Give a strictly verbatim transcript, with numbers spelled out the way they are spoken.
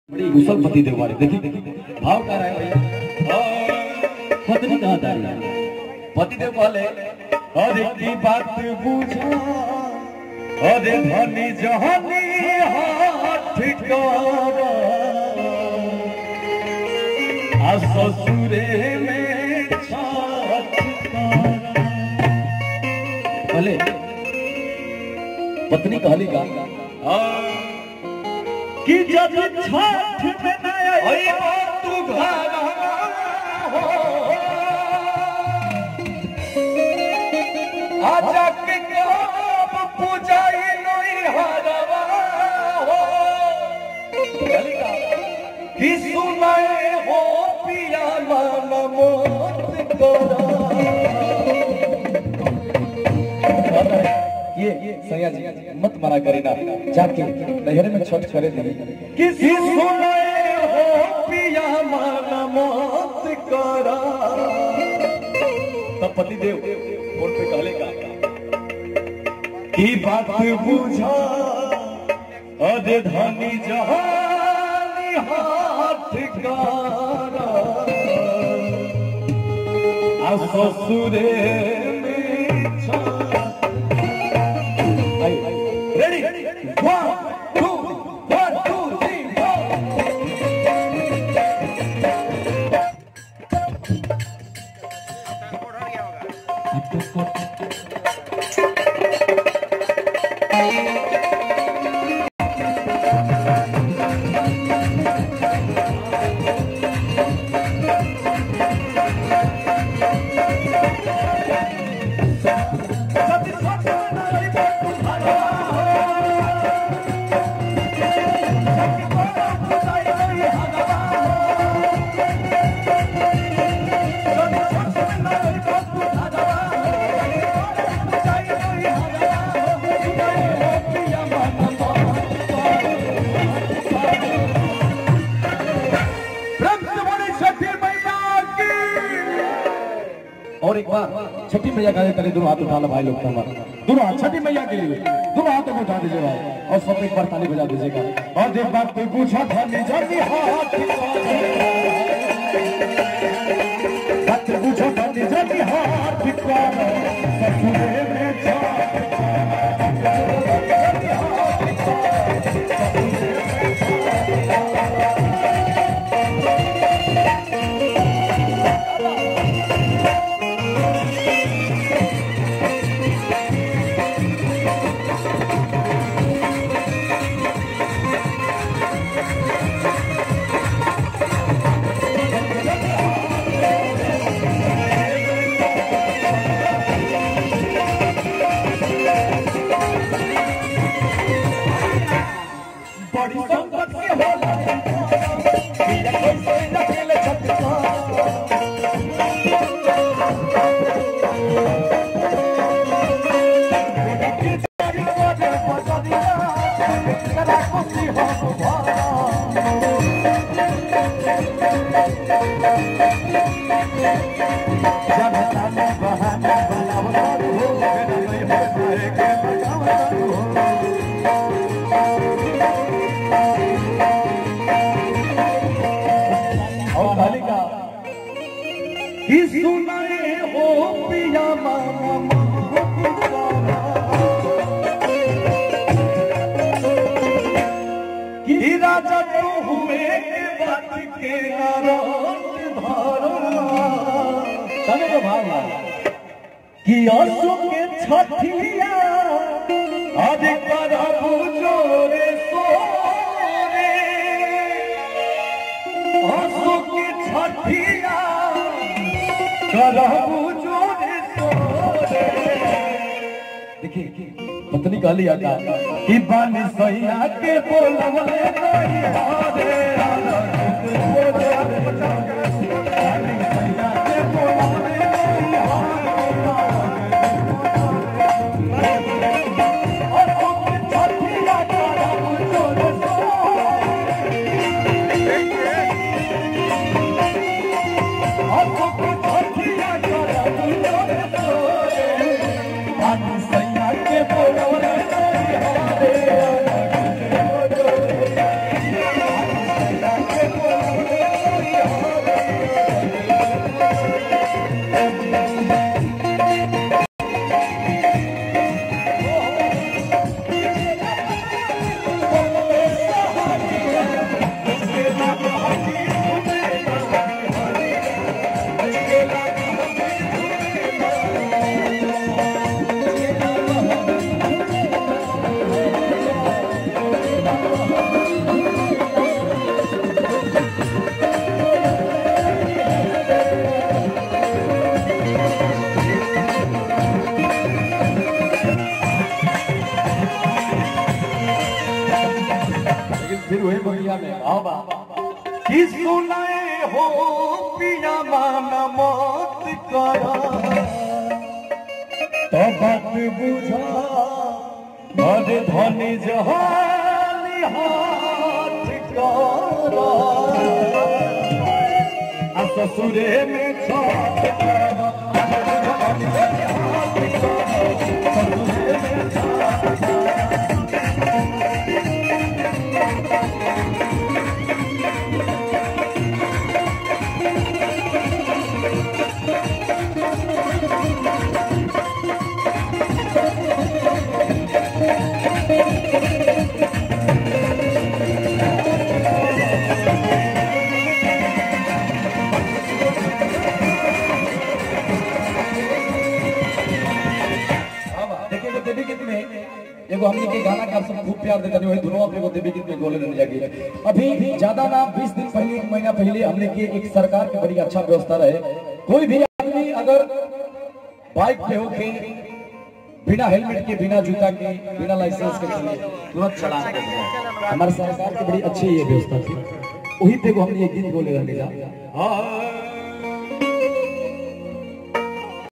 बड़ी कुशल पति देव वाले देखिए भाव कर रहा है भैया। पत्नी कहाँ जा रही है? पति देव वाले अरे की बात बुझा अरे धनी जहानी हाथ ठिकाना आ ससुरे में छाछ काना। भले पत्नी कहली का कि जब छठ में नया तू घर हो आजा के कब पूजाई नई हरवा हो कि सुनाए हो पिया मन मोत करा। ये सैया जी मत मना करे ना, जाके नहर में छठ करे दे। किसी सुनाए हो पिया मन मोत करा। तब पति देव फोन पे कहले का की बात बुझा अरे धनी जहानी हाथ कारा आ ससुरे में छा। Ready? One, two, one, two, three, four. और एक बार छठी मैया का करे दोनों हाथ उठा लो भाई लोग, दोनों हाथ छठी मैया के लिए दोनों हाथों को उठा दीजिए भाई और सब एक बार ताली बजा दीजिएगा। और एक बार कोई पूछा धनी जल्दी हाथ हाथ पूछो धनी जल्दी हाथ ठिकाना ससुरे में छा। बड़ी संकट के होला पिया कैसे रखेले छठ का के चारी कोडे पजदिया करा खुशी हो भा जब ताने बहाने बनावता हो मेरा नहीं हो पाए के बचावता हो। कि सुनाए हो पिया मामा कि राजा तो हुए के बात के नाराज धारा तने को भाव कि आंसू के छठिया आज करबू जोरे सोरे आंसू के छठिया देखिए पत्नी काली आका कि बानी सैया के बोलवले नहीं हारे सैया के बोलवले नहीं हारे कि सुनाए हो पिया मान मत करा तो बात बुझा अरे धनी जहानी हाथ करा आ ससुरे में छा एगो हमने के गाना का सब खूब प्यार देता है वही दोनों अपने को देवी गीत में गोले रहने जाएगी। अभी ज्यादा ना बीस दिन पहले एक महीना पहले हमने के एक सरकार की बड़ी अच्छा व्यवस्था रहे, कोई भी आदमी अगर बाइक पे होके बिना हेलमेट के, बिना जूता के, बिना लाइसेंस के तुरंत चलान कर दिया। हमारे सरकार की बड़ी अच्छी ये व्यवस्था थी, वही पे हमने एक गीत गोले रहने जा।